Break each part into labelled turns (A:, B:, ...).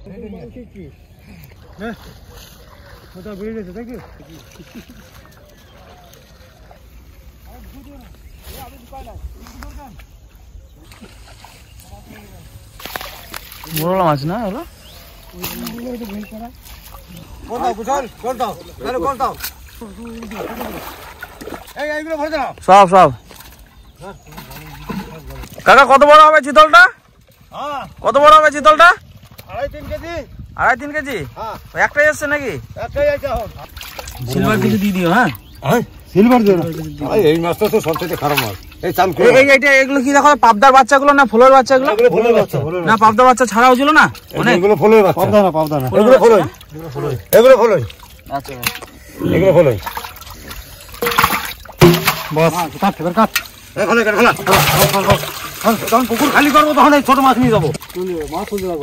A: বড় মাছ না হলো সব সব কাকা কত বড় হবে চিতলটা? কত বড় হবে চিতলটা?
B: 2.5-3 কেজি।
A: 2.5-3 কেজি? একটাই আসছে নাকি?
B: একটাই আছে।
A: সিলভার কিছু দিয়ে দিও। হ্যাঁ
B: সিলভার দিও না, এই মাছটা তো সবথেকে খারাপ মাছ। এই চামকে
A: এগুলো কি দেখো পাবদার বাচ্চাগুলো না ফোলের বাচ্চাগুলো?
B: ফোলের বাচ্চা
A: না পাবদার বাচ্চা ছাড়াও ছিল না
B: এগুলো ফোলের বাচ্চা। পাবদা না এগুলো ফোলই, এগুলো ফোলই।
A: আচ্ছা
B: এগুলো ফোলই। বস কাট এবার কাট। এখানে কাট খোলা। তখন পুকুর খালি করবো তখন এই ছোট মাছ নিয়ে যাবো। মাছ তুলে যাবো।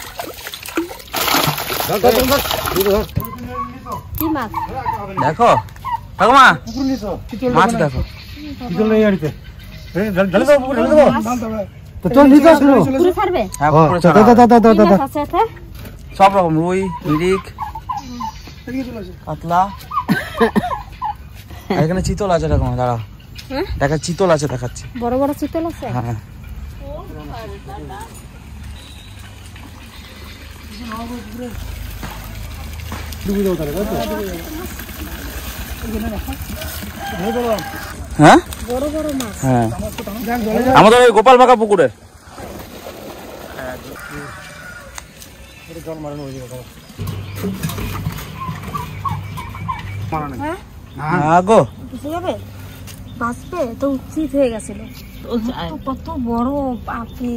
A: দেখো ঠাকুমা মাছ দেখো।
B: চিতল নেই আড়িতে। ঢালে দাও পুকুরে, ঢালে দাও। তো চল নিতে আসো।
C: পুকুরে ছাড়বে?
A: হ্যাঁ পুকুরে ছাড়া।
B: দাদা
C: আছে এতে?
A: সব রকম রুই মিরিক কাতলা। আর এখানে চিতল আছে ঠাকুমা, দাঁড়াও দেখা চিতল আছে দেখাচ্ছি।
C: বড় বড় চিতল আছে?
A: হ্যাঁ হ্যাঁ
C: বড় বড় মাছ।
A: হ্যাঁ আমাদের ওই গোপাল বাঁকা পুকুরে। গো
C: বুঝে যাবে বাঁচবে তো উচিত হয়ে গেছিল। কত বড় বাপরে,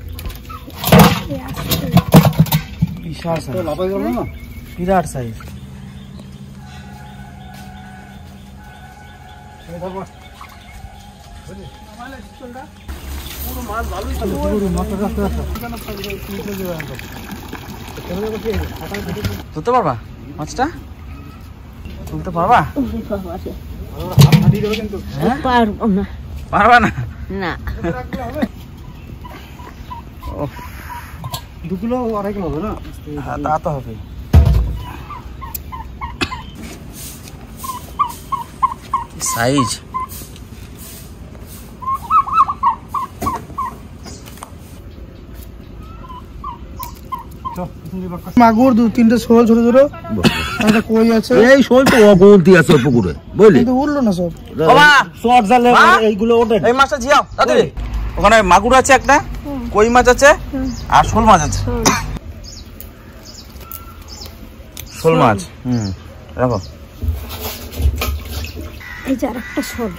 A: বিশাল সাইজ, বিরাট সাইজ। ধরতে পারবা মাছটা? তুলতে পারবা?
C: পারবো না।
A: পারবা না?
C: না
B: 2 কিলো 2.5 কিলো হবে না?
A: হ্যাঁ তা তো হবে। সাইজ
B: মাগুর 2-3টে শোল ছোট ছোট, একটা কই আছে।
D: এই শোল তো অগন্তি আছে পুকুরে, বুঝলি?
B: কিন্তু উঠলো না সব।
A: বাবা
D: শর্ট জালে এইগুলো ওঠে।
A: এই মাছটা জিয়াও তাড়াতাড়ি। ওখানে মাগুর আছে একটা, কই মাছ আছে আর শোল মাছ আছে। শোল মাছ রাখো।
C: এই যে আরেকটা শোল।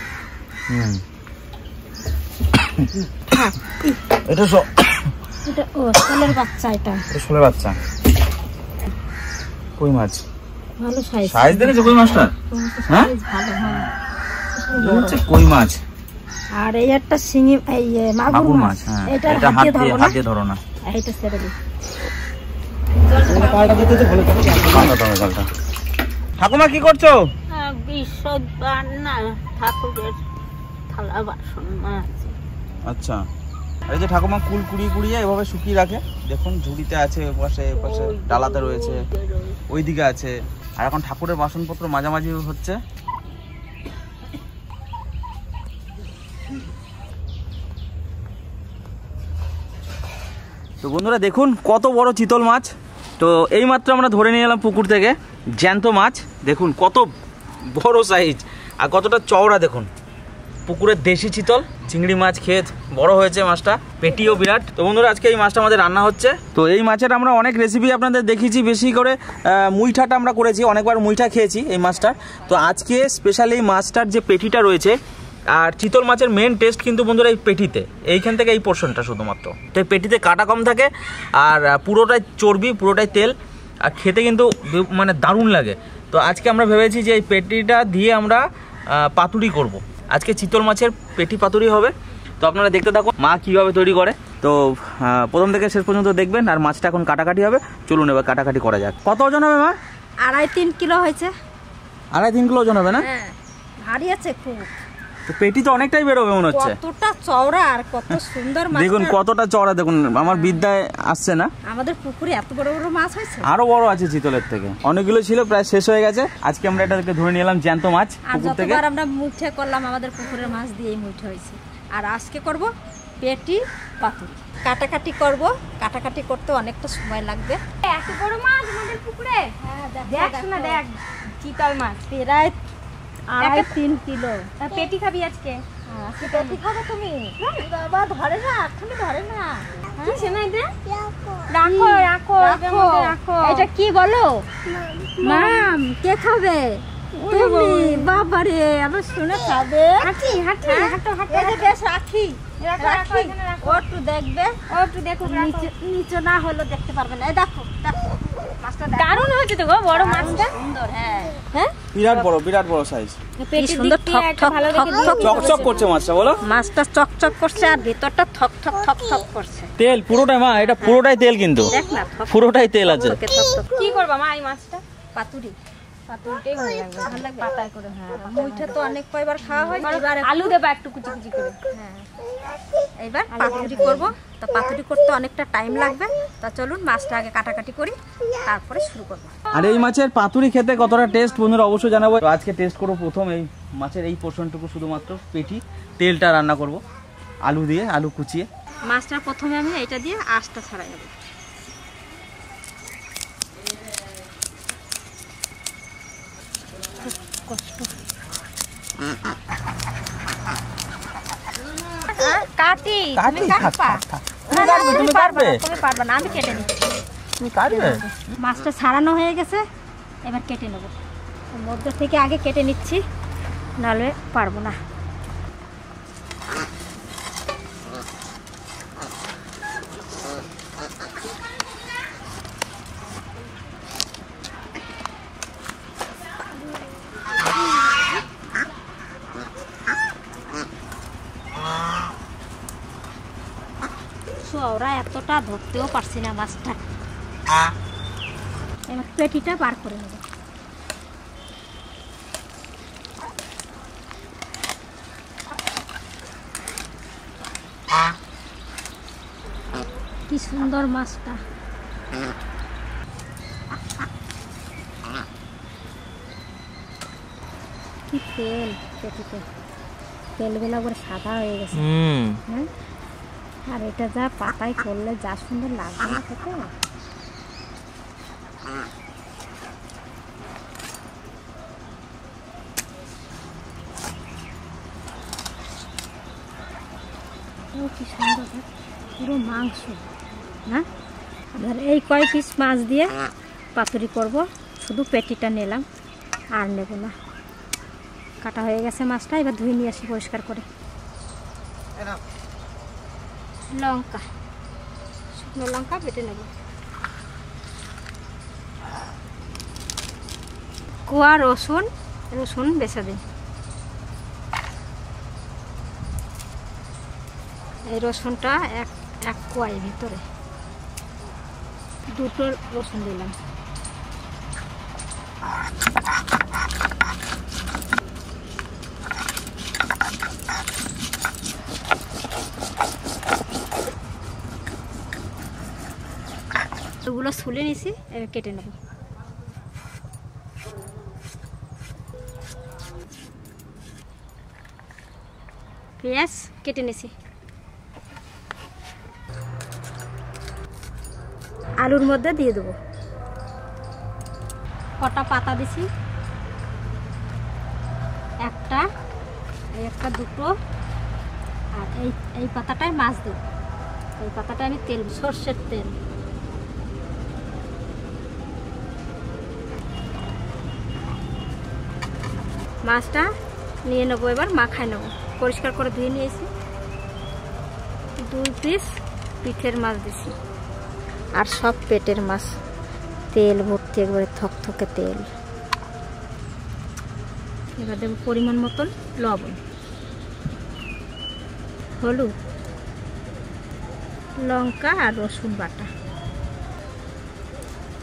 A: এটা
C: এটা ও শোলের বাচ্চা। এটা
A: শোলের বাচ্চা। কই মাছ
C: ভালো সাইজ।
A: সাইজ দেখেছো কই মাছটা? হ্যাঁ
C: ভালো। হ্যাঁ
A: হচ্ছে কই মাছ।
C: আর এই একটা শিঙি এই মাগুর মাছ।
A: হ্যাঁ
C: এটা
A: এটা
C: হাত দিয়ে
A: ধরো না।
C: এইটা ছেড়ে দিই।
B: পাড়টা দিতে তো ভালো থাকে।
A: জলটা। ঠাকুমা কি করছো?
C: বিশ্ববার না ঠাকুরের থালা বাসন মাছ।
A: আচ্ছা এই যে ঠাকুমা কুল কুড়িয়ে কুড়িয়ে এভাবে শুকিয়ে রাখে। দেখুন ঝুড়িতে আছে, পাশে পাশে ডালাতে রয়েছে, ওইদিকে আছে। আর এখন ঠাকুরের বাসনপত্র মাঝামাঝি হচ্ছে। তো বন্ধুরা দেখুন কত বড় চিতল মাছ। তো এইমাত্র আমরা ধরে নিয়ে এলাম পুকুর থেকে জ্যান্ত মাছ। দেখুন কত বড় সাইজ আর কতটা চওড়া। দেখুন পুকুরের দেশি চিতল চিংড়ি মাছ খেয়ে বড় হয়েছে মাছটা, পেটিও বিরাট। তো বন্ধুরা আজকে এই মাছটা আমাদের রান্না হচ্ছে। তো এই মাছের আমরা অনেক রেসিপি আপনাদের দেখিয়েছি, বেশি করে মুইঠাটা আমরা করেছি, অনেকবার মুইঠা খেয়েছি এই মাছটার। তো আজকে স্পেশালি এই মাছটার যে পেটিটা রয়েছে, আর চিতল মাছের মেন টেস্ট কিন্তু বন্ধুরা এই পেটিতে, এইখান থেকে এই পোর্শনটা শুধুমাত্র। তো এই পেটিতে কাটা কম থাকে আর পুরোটাই চর্বি, পুরোটাই তেল, আর খেতে কিন্তু মানে দারুণ লাগে। তো আজকে আমরা ভেবেছি যে এই পেটিটা দিয়ে আমরা পাতুরি করব। আজকে চিতল মাছের পেটি পাতুরি হবে। তো আপনারা দেখতে থাকুন মা কীভাবে তৈরি করে। তো প্রথম থেকে শেষ পর্যন্ত দেখবেন। আর মাছটা এখন কাটাকাটি হবে, চলুন এবার কাটাকাটি করা যাক। কত ওজন হবে মা?
C: 2.5-3 কিলো হয়েছে।
A: 2.5-3 কিলো ওজন হবে না?
C: হ্যাঁ ভারী আছে খুব।
A: তো পেটি তো অনেকটাই বেরোবে মনে হচ্ছে।
C: কতটা চওড়া আর কত সুন্দর মাছ।
A: দেখুন কতটা চওড়া, দেখুন আমার বিদ্যায় আসছে না।
C: আমাদের পুকুরে এত বড় বড় মাছ হয়েছে।
A: আরো বড় আছে চিতলের থেকে, অনেকগুলো ছিল, প্রায় শেষ হয়ে গেছে। আজকে আমরা এটাকে ধরে নিলাম জ্যান্ত মাছ
C: আর
A: পুকুর থেকে।
C: যতবার আমরা মুঠে করলাম আমাদের পুকুরের মাছ দিয়েই মুঠে হয়েছে। আর আজকে করব পেটি পাতুরি। কাটাকাটি করব, কাটাকাটি করতে অনেকটা সময় লাগবে।
E: এত বড় মাছ আমাদের পুকুরে।
C: হ্যাঁ
E: দেখ শোনা দেখ, চিতল মাছ
C: প্রায় 2.5-3 কিলো।
E: পেটি খাবি আজকে?
C: পেটি খাবো তুমি? বাবা ধরে না, এখনই ধরে না।
E: কি শোনা এটা? রাখো রাখো এটার মধ্যে রাখো।
C: এটা কি বলো? মাম, কে খাবে? তুমি। বাবারে, আমার শুনে খাবে।
E: হাঁটি হাঁটি হাঁটো হাঁটো।
C: এই যে বেশ রাখি।
E: রাখো, রাখো, এখানে রাখো।
C: ও একটু দেখবে।
E: ও একটু দেখো,
C: নিচে না হলে দেখতে পারবে না। এই দেখো দেখো মাছটা দেখো।
E: দারুণ হয়েছে তো গো বড় মাছটা।
C: সুন্দর। হ্যাঁ হ্যাঁ,
A: বিরাট বড় সাইজ,
E: পেটির
C: সুন্দর
E: দিক দিয়ে
C: ঠক
E: একটা
C: ঠক
E: ভালো
C: ঠক
E: দেখে
C: ঠক
A: চকচক করছে মাছটা, বলো।
C: মাছটা চকচক করছে আর ভিতরটা থক থক থক থক করছে।
A: তেল পুরোটাই মা, এটা পুরোটাই তেল কিন্তু,
C: দেখ না, থক
A: পুরোটাই তেল আছে।
C: থকে থক থক।
E: কি করবা মা এই মাছটা?
C: পাতুরি।
E: পাতুরিটাই ভালো লাগবে।
C: ভালো লাগবে।
E: পাতায় করে, হ্যাঁ।
C: মুইটা তো অনেক কয়বার খাওয়া হয়। এবার
E: আলু দেবা একটু কুচি কুচি করে।
C: হ্যাঁ, এইবার পাতুরি করব। তো পাতুরি করতে অনেকটা টাইম লাগবে। তা চলুন মাছটা আগে কাটাকাটি করি, তারপরে শুরু করব।
A: আর এই মাছের পাতুরি খেতে কতটা টেস্ট বন্ধুরা অবশ্যই জানাবো। আজকে টেস্ট করবো প্রথম এই মাছের এই পোর্শনটুকু, শুধুমাত্র পেটি। তেলটা রান্না করব আলু দিয়ে, আলু কুচিয়ে।
C: মাছটা প্রথমে আমি এটা দিয়ে আঁশটা ছাড়াই নেব। কষ্ট। কাটি। তুমি কাটবা?
A: তুমি পারবে?
C: তুমি পারবে না, আমি কেটে নিচ্ছি।
A: তুমি কাটবে?
C: মাছটা ছাড়ানো হয়ে গেছে, এবার কেটে নেব। মধ্য থেকে আগে কেটে নিচ্ছি, নাহলে পারবো না। ওরা এতটা ধরতেও পারছি না মাছটা। এবার পেটিটা বার করে নেব। কি সুন্দর মাছটা। কি তেল পেটিতে, তেলগুলো করে সাদা হয়ে গেছে। হ্যাঁ, আর এটা যা পাতায় করলে যা সুন্দর লাগবে না খেতে। কি সুন্দর, পুরো মাংস না। এবার এই কয় পিস মাছ দিয়ে পাতুরি করব, শুধু পেটিটা নিলাম আর নেব না। কাটা হয়ে গেছে মাছটা, এবার ধুয়ে নিয়ে আসি পরিষ্কার করে। লঙ্কা, শুকনো লঙ্কা বেটে নেব। কোয়া রসুন, রসুন বেছে দিন। এই রসুনটা এক কোয়ার ভিতরে, দুটো রসুন দিলাম। ওগুলো ছুলে নিছি, এবার কেটে নেব। পেঁয়াজ কেটে নিছি। আলুর মধ্যে দিয়ে দেবো। কটা পাতা দিছি, একটা দুটো, আর এই পাতাটায় মাছ দেব। এই পাতাটা আমি তেল, সর্ষের তেল। মাছটা নিয়ে নেবো, এবার মাখায় নেবো। পরিষ্কার করে ধুয়ে নিয়েছি। 2 পিস পিঠের মাছ দিছি, আর সব পেটের মাছ। তেল ভর্তি, একবারে থকথকে তেল। এবার দেবো পরিমাণ মতন লবণ, হলুদ, লঙ্কা আর রসুন বাটা,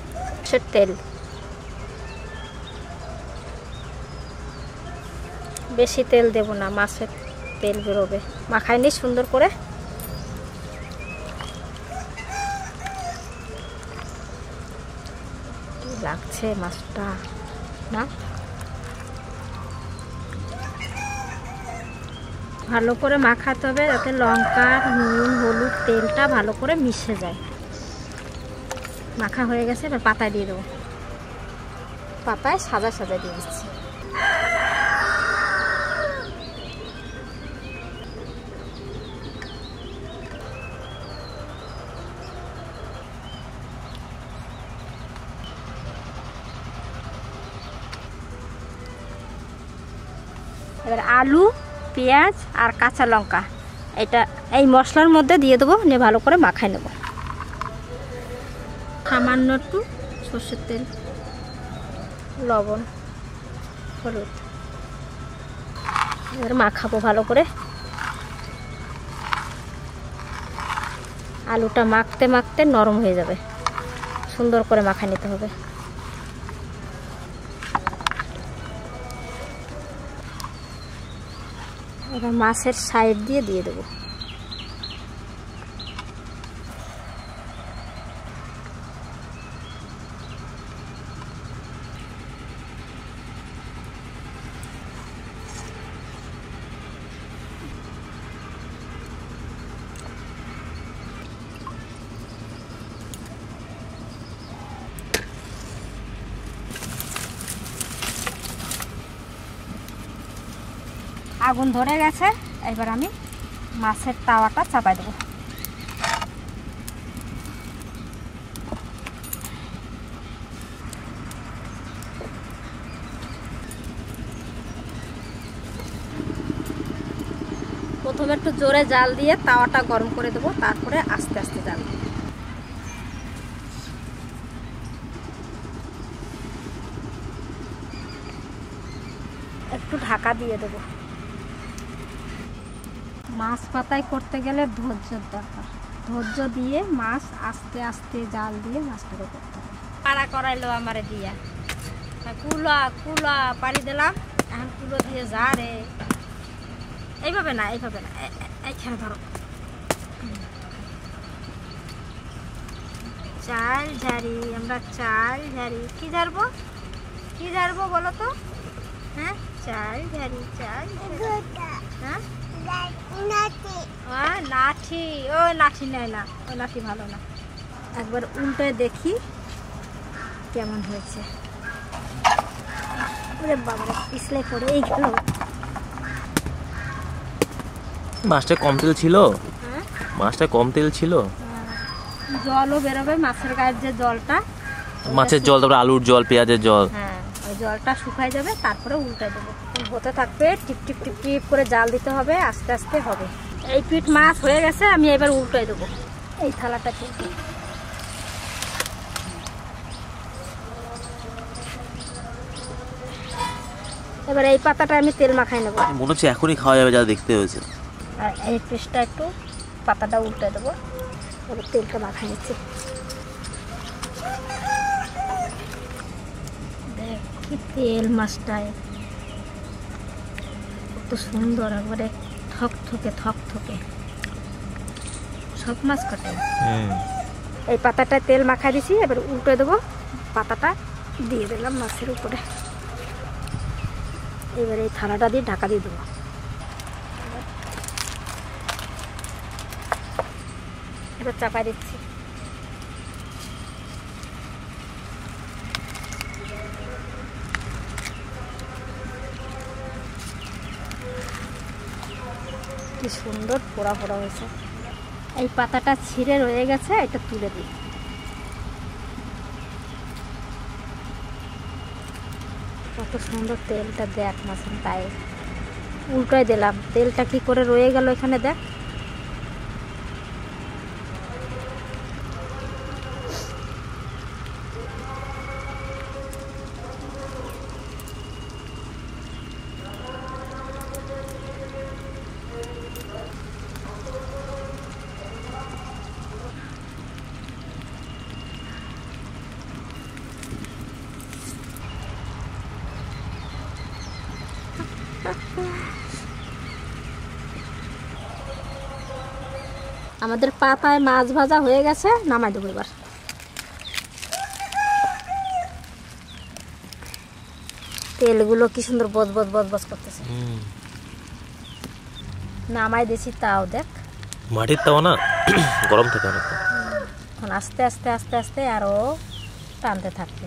C: তেল। বেশি তেল দেব না, মাছের তেল বেরোবে। মাখাই নি সুন্দর করে। কি লাগছে মাছটা না, ভালো করে মাখাতে হবে যাতে লঙ্কা, নুন, হলুদ, তেলটা ভালো করে মিশে যায়। মাখা হয়ে গেছে, এবার পাতায় দিয়ে দেবো। পাতায় সাজা সাজা দিয়ে দিচ্ছি। এবার আলু, পেঁয়াজ আর কাঁচা লঙ্কা এটা এই মশলার মধ্যে দিয়ে দেবো, নিয়ে ভালো করে মাখাই নেব। সামান্য একটু সর্ষের তেল, লবণ, হলুদ, এবার মাখাবো ভালো করে। আলুটা মাখতে মাখতে নরম হয়ে যাবে, সুন্দর করে মাখা নিতে হবে। এবার মাছের সাইড দিয়ে দেবো। আগুন ধরে গেছে, এবার আমি মাছের তাওয়াটা চাপাই দেবো। প্রথমে একটু জোরে জাল দিয়ে তাওয়াটা গরম করে দেবো, তারপরে আস্তে আস্তে জাল দেবো। একটু ঢাকা দিয়ে দেবো। মাছ পাতায় করতে গেলে ধৈর্যের দরকার। ধৈর্য দিয়ে মাছ আস্তে আস্তে জাল দিয়ে মাছটাকে করতে হবে। পাড়া করাইলো আমারে দিয়া, কুলা কুলা পাড়ি দিলাম, এখন কুলো দিয়ে যা রে। এইভাবে না, এইভাবে না, এইখানে ধরো। চাল ঝাড়ি, আমরা চাল ঝাড়ি। কি ঝাড়বো, কি ঝাড়বো বলো তো? হ্যাঁ, চাল ঝাড়ি, চাল। হ্যাঁ, লাঠি। ও লাঠি নেয় না, ওই লাঠি ভালো না। একবার উল্টে দেখি কেমন হয়েছে। ওরে বাবা, পিছলে পড়ে এই গেল।
A: মাছটা কম তেল ছিল,
C: হ্যাঁ,
A: মাছটা কম তেল ছিল।
C: জলও বেরোবে মাছের গায়ের যে জলটা,
A: মাছের জল, তারপরে আলুর জল, পেঁয়াজের জল।
C: হ্যাঁ, ওই জলটা শুকাই যাবে, তারপরে উল্টে দেবো। হতে থাকবে, টিপ টিপ টিপ টিপ করে জাল দিতে হবে, আস্তে আস্তে হবে। এই পিঠ মাছ হয়ে গেছে, আমি এবার উল্টে দেবো এই থালাটা থেকে। এবার এই পাতাটা আমি তেল মাখাই নেবো।
A: মনে হচ্ছে এখনই খাওয়া যাবে, যা দেখতে হয়েছে।
C: আর এই পিসটা একটু পাতাটা উল্টে দেবো, এবার তেলটা মাখাই নিচ্ছি। দেখ কি তেল মাছটায়, কত সুন্দর, একবারে থকথকে থকথকে। সব মাছ কাটে। এই পাতাটায় তেল মাখাই দিছি, এবার উল্টে দেবো। পাতাটা দিয়ে দিলাম মাছের উপরে। এবার এই থালাটা দিয়ে ঢাকা দিয়ে দেবো। এবার চাপাই দিচ্ছি। কি সুন্দর পোড়া পোড়া হয়েছে। এই পাতাটা ছিঁড়ে রয়ে গেছে, এটা তুলে দিই। কত সুন্দর তেলটা দেখ মাছের গায়ে। উল্টাই দিলাম, তেলটা কি করে রয়ে গেল এখানে দেখ। আমাদের পাতায় মাছ ভাজা হয়ে গেছে, নামাই দেবো এবার। তেলগুলো কি সুন্দর বজবজ বজবজ করতেছে। নামাই দিছি, তাও দেখ
F: মাটির তাওয়া না, গরম থাকে অনেক।
C: এখন আস্তে আস্তে আস্তে আস্তে আরো টানতে থাকবে।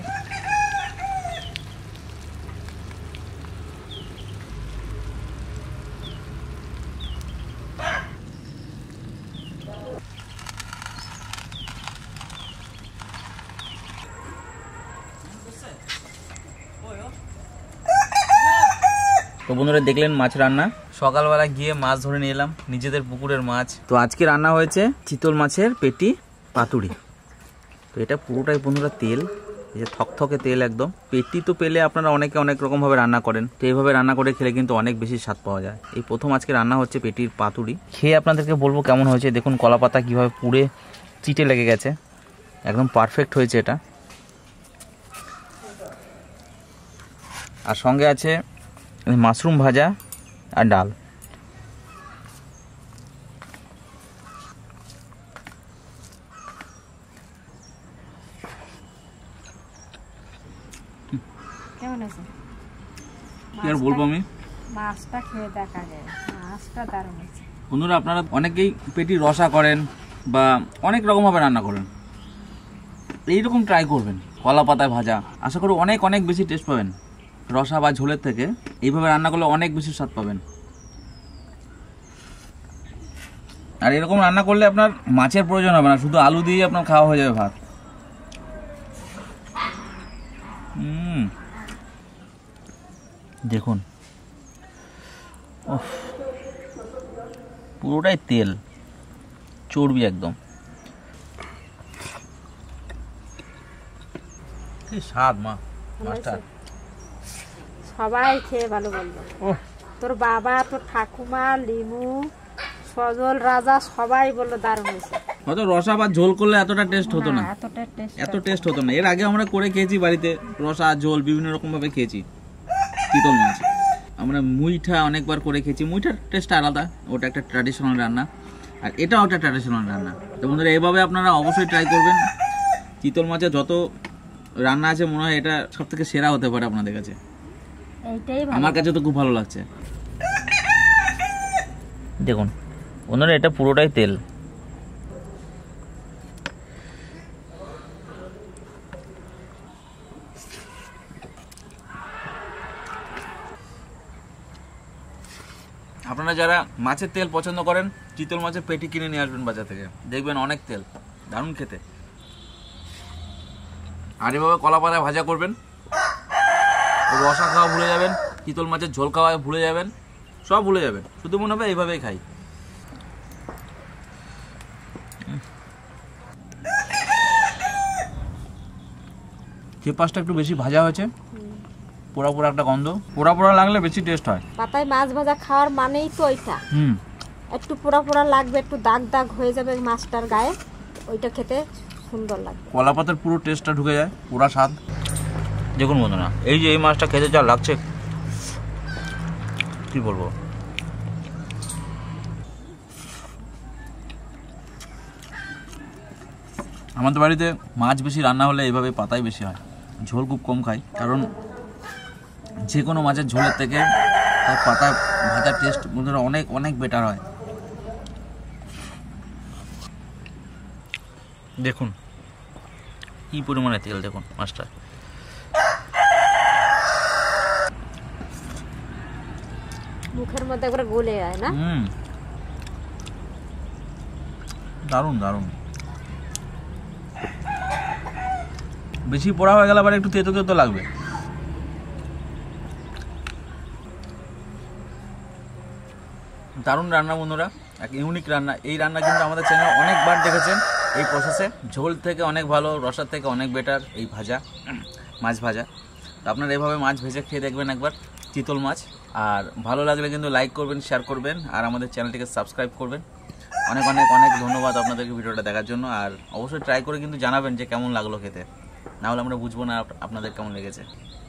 A: তো বন্ধুরা দেখলেন মাছ রান্না। সকালবেলা গিয়ে মাছ ধরে নিয়ে এলাম, নিজেদের পুকুরের মাছ। তো আজকে রান্না হয়েছে চিতল মাছের পেটি পাতুড়ি। তো এটা পুরোটাই বন্ধুরা তেল, এই যে থকথকে তেল একদম। পেটি তো পেলে আপনারা অনেকে অনেক রকমভাবে রান্না করেন, তো এইভাবে রান্না করে খেলে কিন্তু অনেক বেশি স্বাদ পাওয়া যায়। এই প্রথম আজকে রান্না হচ্ছে পেটির পাতুড়ি। খেয়ে আপনাদেরকে বলবো কেমন হয়েছে। দেখুন কলা পাতা কীভাবে পুড়ে চিটে লেগে গেছে, একদম পারফেক্ট হয়েছে এটা। আর সঙ্গে আছে মাশরুম ভাজা আর ডাল।
C: কেমন আছে?
A: কি আর বলবো আমি,
C: মাছটা খেয়ে দেখা যায়, মাছটা দারুণ হয়েছে।
A: বন্ধুরা আপনারা অনেকেই পেটি রসা করেন বা অনেক রকমভাবে রান্না করেন, এইরকম ট্রাই করবেন কলা পাতায় ভাজা। আশা করি অনেক অনেক বেশি টেস্ট পাবেন রসা বা ঝোলের থেকে। এইভাবে রান্না করলে অনেক বেশি স্বাদ পাবেন। আর এরকম রান্না করলে আপনার মাছের প্রয়োজন হবে না, শুধু আলু দিয়ে আপনার খাওয়া হয়ে যাবে ভাত। দেখুন পুরোটাই তেল, চর্বি একদম। কি স্বাদ মা মাছটা।
C: সবাই খেয়ে ভালো বললো। তোর বাবা, তোর ঠাকুমা, লিমু, সজল, রাজা সবাই বললো দারুণ হয়েছে।
A: হয়তো রসা বা ঝোল করলে এতটা টেস্ট হতো না, এত টেস্ট হতো না। এর আগে আমরা করে খেয়েছি বাড়িতে, রসা ঝোল বিভিন্ন রকম ভাবে খেয়েছি চিতল মাছ। আমরা মুইঠা অনেকবার করে খেয়েছি, মুইঠার টেস্ট আলাদা, ওটা একটা ট্র্যাডিশনাল রান্না, আর এটাও একটা ট্র্যাডিশনাল রান্না। তো বন্ধুরা এভাবে আপনারা অবশ্যই ট্রাই করবেন। চিতল মাছের যত রান্না আছে মনে হয় এটা সব থেকে সেরা হতে পারে আপনাদের কাছে। আমার কাছে তো খুব ভালো লাগছে। দেখুন বন্ধুরা এটা পুরোটাই তেল। আপনারা যারা মাছের তেল পছন্দ করেন, চিতল মাছের পেটি কিনে নিয়ে আসবেন বাজার থেকে, দেখবেন অনেক তেল, দারুণ খেতে। আর এভাবে কলা পাতায় ভাজা করবেন, রসা খাওয়া ভুলে যাবেন, চিতল মাছের ঝোল খাওয়া ভুলে যাবেন, সব ভুলে যাবেন, শুধু মনে হবে এইভাবেই খাই। যে পাশটা একটু বেশি ভাজা হয়েছে, পোড়া পোড়া একটা গন্ধ, পোড়া পোড়া লাগলে বেশি টেস্ট হয়।
C: পাতায় মাছ ভাজা খাওয়ার মানেই তো ওইটা, একটু পোড়া পোড়া লাগবে, একটু দাগ দাগ হয়ে যাবে মাছটার গায়ে, ওইটা খেতে সুন্দর লাগবে।
A: কলা পাতার পুরো টেস্টটা ঢুকে যায়, পুরা স্বাদ। দেখুন বন্ধুরা এই যে এই মাছটা খেতে যা লাগছে কি বলবো। আমাদের বাড়িতে মাছ বেশি রান্না হলে এইভাবে পাতাই বেশি হয়, ঝোল খুব কম খাই, কারণ যে কোনো মাছের ঝোলের থেকে তার পাতা ভাজার টেস্ট বন্ধুরা অনেক অনেক বেটার হয়। দেখুন কি পরিমাণে তেল, দেখুন মাছটা।
C: মুখের মধ্যে একবারে গলে যায় না?
A: দারুণ দারুণ। বেশি পোড়া হয়ে গেলে আবার একটু তেতো তেতো লাগবে। দারুণ রান্না বন্ধুরা, এক ইউনিক রান্না। এই রান্না কিন্তু আমাদের চ্যানেলে অনেকবার দেখেছেন এই প্রসেসে, ঝোল থেকে অনেক ভালো, রসার থেকে অনেক বেটার এই ভাজা, মাছ ভাজা। তো আপনারা এভাবে মাছ ভেজে খেয়ে দেখবেন একবার, চিতল মাছ। আর ভালো লাগলে কিন্তু লাইক করবেন, শেয়ার করবেন, আর আমাদের চ্যানেলটিকে সাবস্ক্রাইব করবেন। অনেক অনেক অনেক ধন্যবাদ আপনাদেরকে ভিডিওটা দেখার জন্য। আর অবশ্যই ট্রাই করে কিন্তু জানাবেন যে কেমন লাগলো খেতে, নাহলে আমরা বুঝবো না আপনাদের কেমন লেগেছে।